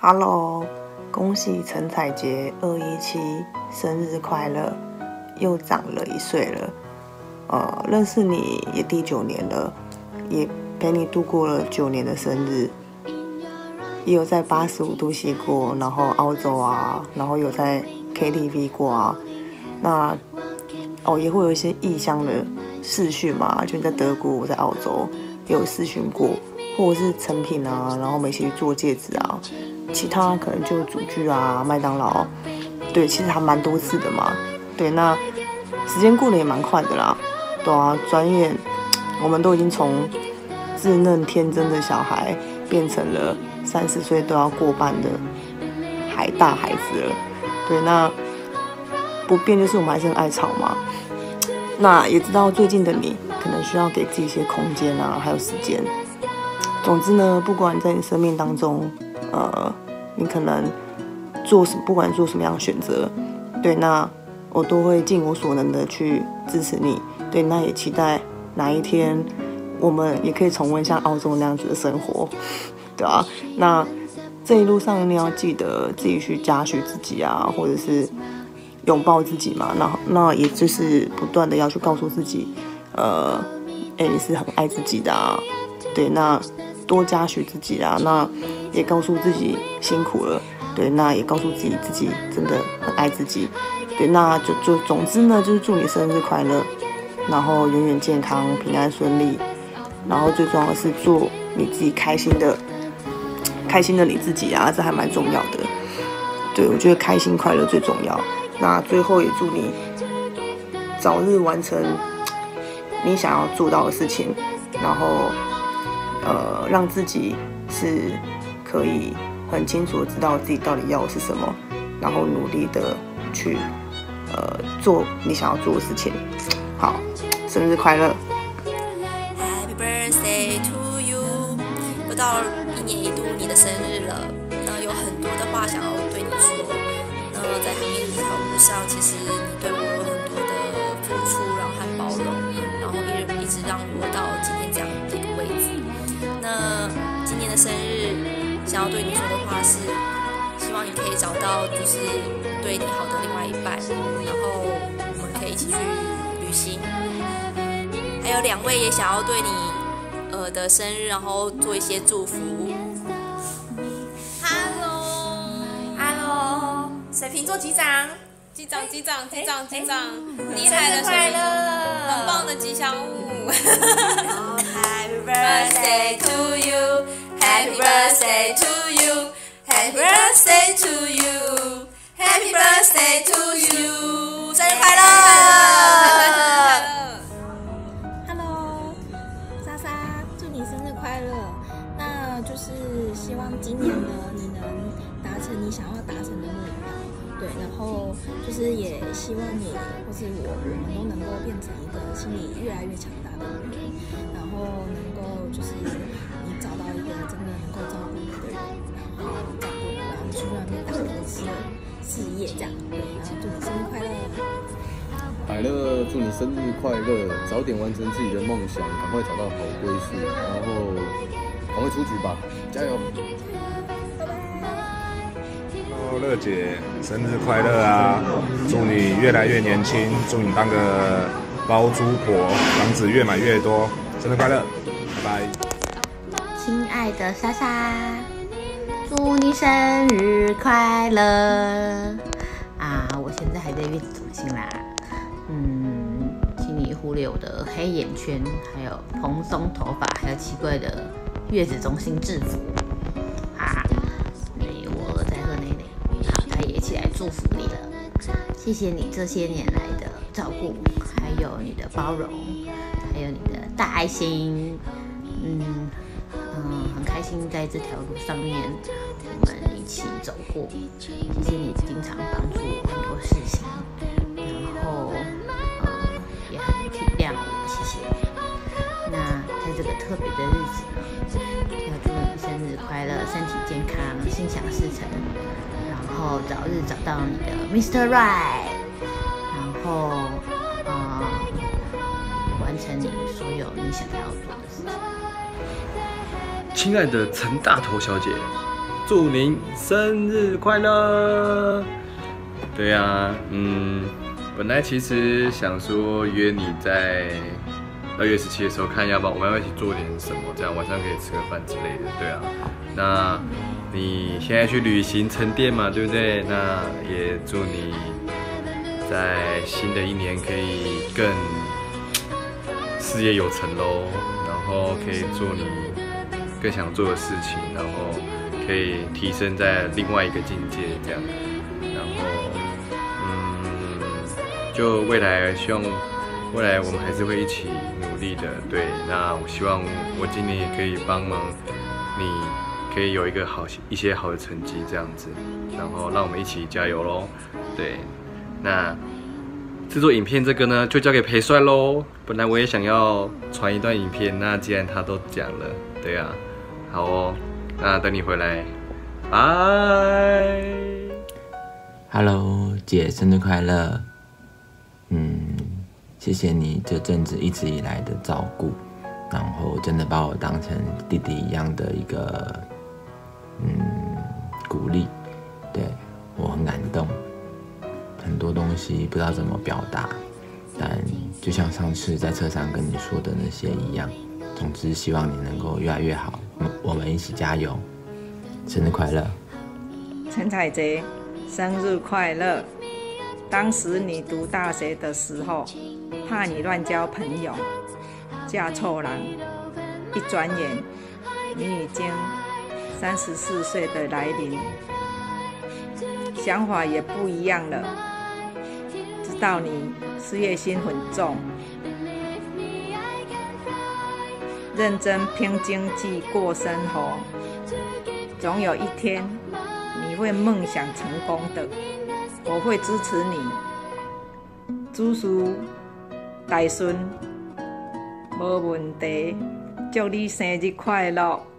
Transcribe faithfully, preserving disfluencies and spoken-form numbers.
Hello， 恭喜陈彩杰二一七生日快乐，又长了一岁了。呃，认识你也第九年了，也陪你度过了九年的生日，也有在八十五度 C 过，然后澳洲啊，然后有在 K T V 过啊。那哦，也会有一些异乡的视讯嘛，就你在德国，我在澳洲也有视讯过，或者是成品啊，然后我们一起去做戒指啊。其他可能就主剧啊、麦当劳，对，其实还蛮多次的嘛。对，那时间过得也蛮快的啦。对啊，转眼我们都已经从稚嫩天真的小孩变成了三十岁都要过半的海大孩子了。对，那不变就是我们还是很爱吵嘛。那也知道最近的你可能需要给自己一些空间啊，还有时间。总之呢，不管在你生命当中，呃，你可能做什么，不管做什么样的选择，对，那我都会尽我所能的去支持你。对，那也期待哪一天我们也可以重温像澳洲那样子的生活，对啊。那这一路上你要记得自己去嘉许自己啊，或者是拥抱自己嘛。那那也就是不断的要去告诉自己，呃，哎，你是很爱自己的啊。对，那多嘉许自己啊。那也告诉自己辛苦了。对，那也告诉自己自己真的很爱自己。对，那就就总之呢，就是祝你生日快乐。然后永远健康、平安顺利，然后最重要的是做你自己开心的、开心的你自己啊，这还蛮重要的。对，我觉得开心快乐最重要。那最后也祝你早日完成你想要做到的事情，然后呃，让自己是可以很清楚的知道自己到底要的是什么，然后努力的去呃做你想要做的事情。好，生日快乐 ！Happy birthday to you！ 又到一年一度你的生日了，那有很多的话想要对你说。那在行业这条路上，其实你对我有很多的付出，然后和包容，然后一一直让我到今天这样的一个位置。那今年的生日想要对你说的话是，希望你可以找到就是对你好的另外一半，然后我们可以一起去旅行。还有两位也想要对你呃的生日，然后做一些祝福。Hello，Hello， 水瓶座局长， 机长，机长，机长，机长，厉害的快乐， 很棒的吉祥物。 Happy birthday to you, Happy birthday to you, Happy birthday to you, Happy birthday to you， 生日快乐！ 希望今年呢，你能达成你想要达成的目标，对，然后就是也希望你或是我，我们都能够变成一个心理越来越强大的人，然后能够就是你找到一个真的能够照顾你的人，然后照顾你，然后去外面打投资事业这样，对，然后祝你生日快乐！ 海乐，祝你生日快乐，早点完成自己的梦想，赶快找到好归宿，然后赶快出局吧，加油！ 哦，乐姐，生日快乐啊！祝你越来越年轻，祝你当个包租婆，房子越买越多，生日快乐，拜拜！ 亲爱的莎莎，祝你生日快乐！啊，我现在还在月子中心啦。嗯，请你忽略我的黑眼圈，还有蓬松头发，还有奇怪的月子中心制服啊！我在喝奶奶，好，他也起来祝福你了。谢谢你这些年来的照顾，还有你的包容，还有你的大爱心。嗯嗯，很开心在这条路上面我们一起走过。谢谢你经常帮助我很多事情。然后，呃，也很体谅我，谢谢。那在这个特别的日子呢，要祝你生日快乐，身体健康，心想事成，然后早日找到你的 Mister Right， 然后，呃，完成你所有你想要做的事情。 亲爱的陈大头小姐， 祝您生日快乐。对啊，嗯，本来其实想说约你在二月十七的时候看，要不然我们要一起做点什么，这样晚上可以吃个饭之类的。对啊，那你现在去旅行沉淀嘛，对不对？那也祝你在新的一年可以更事业有成咯，然后可以做你更想做的事情，然后可以提升在另外一个境界这样。然后，嗯，就未来希望未来我们还是会一起努力的。对，那我希望我今年也可以帮忙你，可以有一个好一些好的成绩这样子，然后让我们一起加油咯。对，那制作影片这个呢，就交给裴帅咯。本来我也想要传一段影片，那既然他都讲了，对啊，好哦，那等你回来，拜。 Hello， 姐，生日快乐！嗯，谢谢你这阵子一直以来的照顾，然后真的把我当成弟弟一样的一个嗯鼓励，对我很感动。很多东西不知道怎么表达，但就像上次在车上跟你说的那些一样，总之希望你能够越来越好，我们一起加油，生日快乐！ 陈彩杰，生日快乐！当时你读大学的时候，怕你乱交朋友，嫁错人，一转眼，你已经三十四岁的来临，想法也不一样了。知道你事业心很重，认真拼经济过生活，总有一天你会梦想成功的，我会支持你。子嗣大孙无问题，祝你生日快乐！